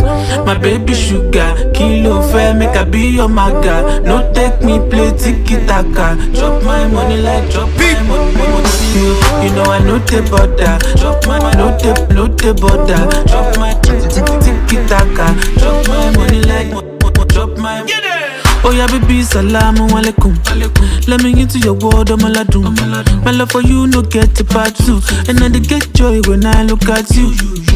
My baby sugar, kilo fair, make I be your maga. No take me play tiki-taka. Drop my money like drop my money. You know I know the border. Drop my no the border. Drop my tiki-taka. Drop my money like drop my money. Oh yeah, baby, salamu alaikum. Let me into your world, I'm aladum. My love for you, no get to part two. And I get joy when I look at you.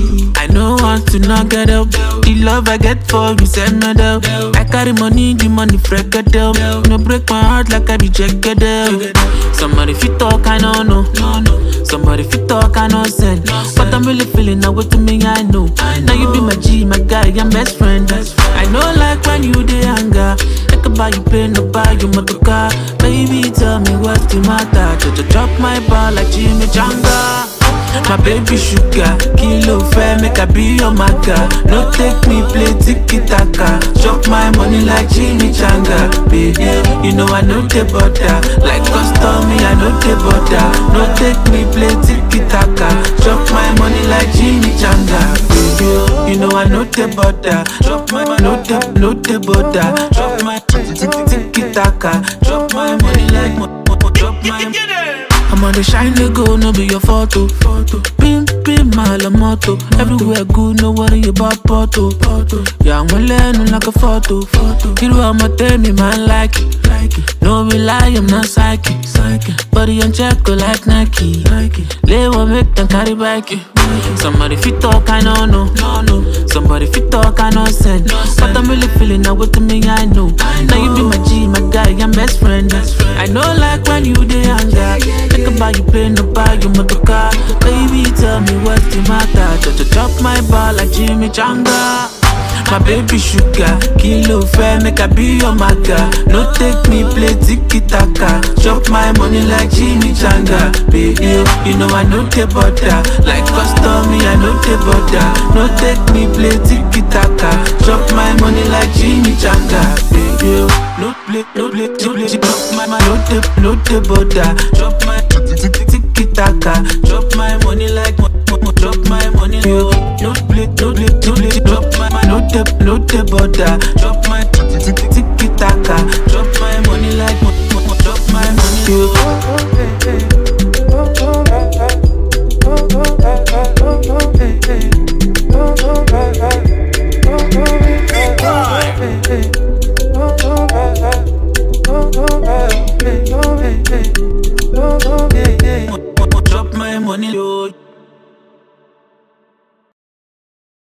I know want to not get up. The love I get for you, send me down. I carry money, the money freak it down. No break my heart like I be jagged down. Somebody fit talk, I don't know. Somebody fit talk, I know send. But I'm really feeling now what to me, I know. Now you be my G, my guy, I'm best friend. I know like when you dey anger. I can buy you plane, no buy you motorcar. Baby, tell me what's the matter. Just drop my ball like Chimichanga. My baby sugar, kilo fair, make I be your maga. No take me play tiki-taka. Drop my money like Chimichanga. Baby, you know I know the border. Like custom, me I know the border. No take me play tiki-taka. Drop my money like Chimichanga. Baby, you know I know the border. Drop my no the border. Drop my tiki-taka. Drop my money like drop my. I'm on the shine, they go, no be your photo. Pim, my la moto. Everywhere good, no worry about photo. Yeah, I'm learning like a photo. You know I'ma tell me, man, like it. No be lie, I'm not psychic. Body on check, go like Nike. Lay one make them carry back. Somebody fit talk, I know, no. Somebody fit talk, I know, send. But I'm really feeling now what to me, I know. Now you be my G, my guy, I'm best friend. I know like when you dey anger. Think about you plane, no buy you motorcar. Baby, tell me what's the matter. Just drop my ball like Chimichanga. My baby sugar, kilo fair, make I be your maga. No take me play tiki-taka. Drop my money like Chimichanga. Baby, you know I know the border. Like custom, me I know the border. No take me play tiki-taka. Drop my money like Chimichanga. Baby, no play. Drop my no the border. Drop my tiki-taka. Drop my money like drop my money. No play. Drop my no the border.